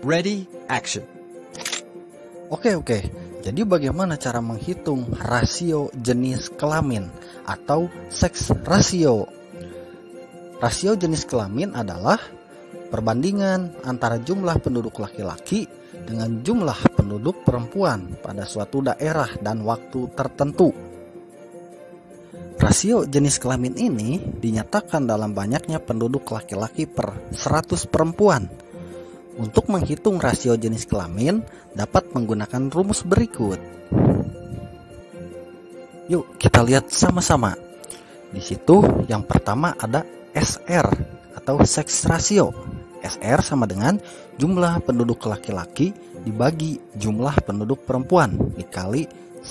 Ready, action. Oke. Jadi bagaimana cara menghitung rasio jenis kelamin atau seks rasio? Rasio jenis kelamin adalah perbandingan antara jumlah penduduk laki-laki dengan jumlah penduduk perempuan pada suatu daerah dan waktu tertentu. Rasio jenis kelamin ini dinyatakan dalam banyaknya penduduk laki-laki per 100 perempuan. Untuk menghitung rasio jenis kelamin dapat menggunakan rumus berikut. Yuk kita lihat sama-sama. Di situ yang pertama ada SR atau seks rasio. SR sama dengan jumlah penduduk laki-laki dibagi jumlah penduduk perempuan dikali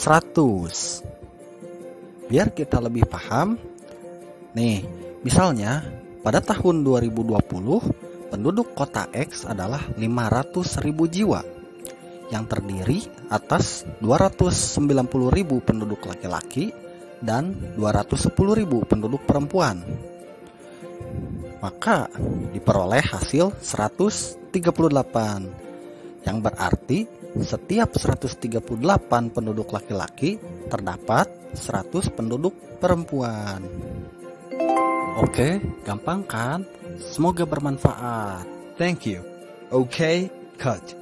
100. Biar kita lebih paham. Nih, misalnya pada tahun 2020 penduduk kota X adalah 500.000 jiwa yang terdiri atas 290.000 penduduk laki-laki dan 210.000 penduduk perempuan. Maka diperoleh hasil 138 yang berarti setiap 138 penduduk laki-laki terdapat 100 penduduk perempuan. Oke, gampang kan? Semoga bermanfaat. Thank you. Okay, cut.